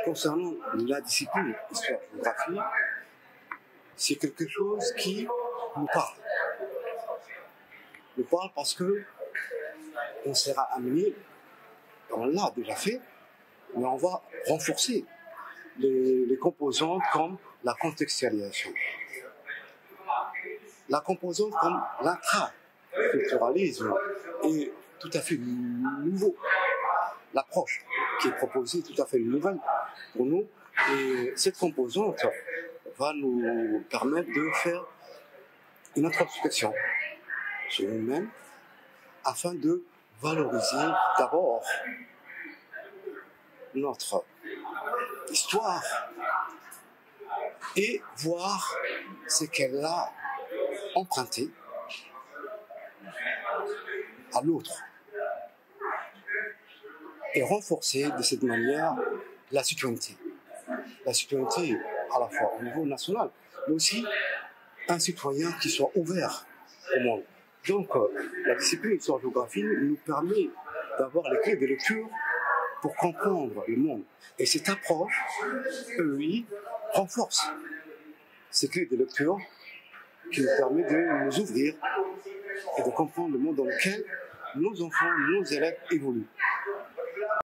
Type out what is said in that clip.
concernant la discipline histoire-géographie, c'est quelque chose qui nous parle. Nous parle parce que on sera amené, on l'a déjà fait, mais on va renforcer les composantes comme la contextualisation. La composante comme l'intraculturalisme est tout à fait nouveau. L'approche qui est proposée est tout à fait nouvelle pour nous. Et cette composante va nous permettre de faire une introspection sur nous-mêmes afin de valoriser d'abord notre histoire et voir ce qu'elle a emprunté à l'autre et renforcer de cette manière la citoyenneté. La citoyenneté à la fois au niveau national, mais aussi un citoyen qui soit ouvert au monde. Donc, la discipline histoire-géographie nous permet d'avoir les clés de lecture pour comprendre le monde. Et cette approche, EEI, renforce ces clés de lecture qui nous permet de nous ouvrir et de comprendre le monde dans lequel nos enfants, nos élèves évoluent.